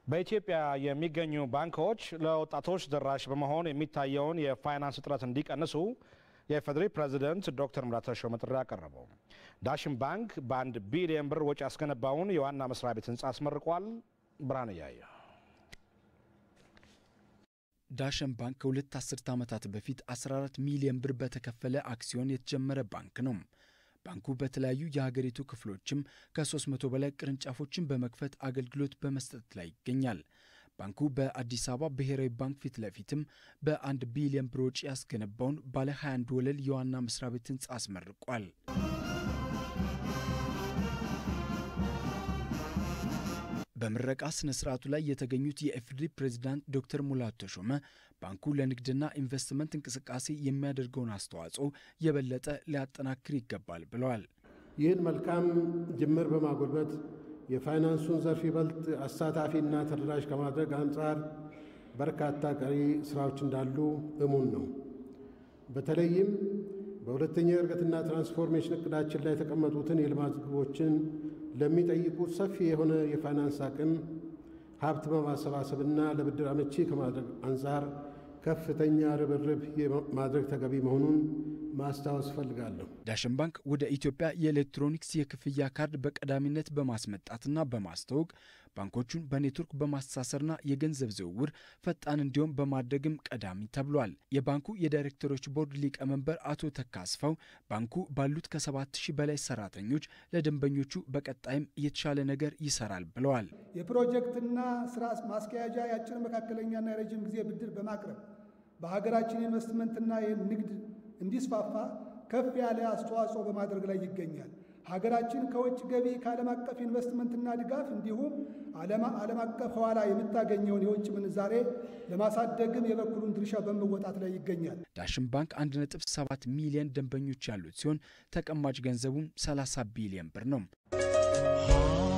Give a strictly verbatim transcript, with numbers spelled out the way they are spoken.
በኢትዮጵያ የሚገኙ ባንኮች ለወጣቶች ደራሽ በመሆን የሚታየውን የፋይናንስ እጥረት እንዲቀንሱ የፌዴራል ፕሬዝዳንት ዶክተር ሙላቱ ተሾመ ጥሪ አቀረቡ። ዳሽን ባንክ በአንድ ቢሊዮን ብር ወጪ ያስገነባውን የዋና መስሪያ ቤት ህንጻ አስመርቋል። ብርሃን ያያ ዳሽን ባንክ ከሁለት አስርት ዓመታት በፊት አስራ አራት ሚሊዮን ብር በተከፈለ አክሲዮን የተጀመረ ባንክ ነው። ባንኩ በተለያዩ የሀገሪቱ ክፍሎችም ከ300 በላይ ቅርንጫፎችን በመክፈት አገልግሎት በመስጠት ላይ ይገኛል። ባንኩ በአዲስ አበባ ብሔራዊ ባንክ ፊት ለፊትም በአንድ ቢሊዮን ብር ወጪ ያስገነባውን ባለ ሃያ አንድ ወለል የዋና መስሪያ ቤት ህንጻ አስመርቋል። በምረቃ ስነ ስርዓቱ ላይ የተገኙት የኢፌዴሪ ፕሬዝዳንት ዶክተር ሙላቱ ተሾመ ባንኩ ለንግድና ኢንቨስትመንት እንቅስቃሴ የሚያደርገውን አስተዋጽኦ የበለጠ ሊያጠናክር ይገባል ብለዋል። ይህን መልካም ጅምር በማጎልበት የፋይናንሱን ዘርፍ ይበልጥ አሳታፊና ተደራሽ ከማድረግ አንጻር በርካታ ቀሪ ስራዎች እንዳሉ እሙን ነው። በተለይም በሁለተኛው የእድገትና ትራንስፎርሜሽን እቅዳችን ላይ የተቀመጡትን የልማት ግቦችን ለሚጠይቁት ሰፊ የሆነ የፋይናንስ አቅም ሀብት በማሰባሰብና ለብድር አመቺ ከማድረግ አንጻር ከፍተኛ ርብርብ ማድረግ ተገቢ መሆኑን ማስታወስ ፈልጋለሁ። ዳሽን ባንክ ወደ ኢትዮጵያ የኤሌክትሮኒክስ የክፍያ ካርድ በቀዳሚነት በማስመጣትና በማስተዋወቅ ባንኮቹን በኔትወርክ በማስተሳሰርና የገንዘብ ዝውውር ፈጣን እንዲሆን በማድረግም ቀዳሚ ተብሏል። የባንኩ የዳይሬክተሮች ቦርድ ሊቀመንበር አቶ ተካስፋው ባንኩ ባሉት ከሰባት ሺህ በላይ ሰራተኞች ለደንበኞቹ በቀጣይም የተሻለ ነገር ይሰራል ብለዋል። የፕሮጀክትና ስራ ማስኪያጃ ያጭር መካከለኛና የረጅም ጊዜ ብድር በማቅረብ በሀገራችን ኢንቨስትመንትና የንግድ እንዲስፋፋ ከፍ ያለ አስተዋጽኦ በማድረግ ላይ ይገኛል። ሀገራችን ከውጭ ገቢ ከዓለም አቀፍ ኢንቨስትመንትና ድጋፍ እንዲሁም ዓለም አቀፍ ኋላ የምታገኘውን የውጭ ምንዛሬ ለማሳደግም የበኩሉን ድርሻ በመወጣት ላይ ይገኛል። ዳሽን ባንክ አንድ ነጥብ ሰባት ሚሊዮን ደንበኞች ያሉት ሲሆን ተቀማጭ ገንዘቡም ሰላሳ ቢሊዮን ብር ነው።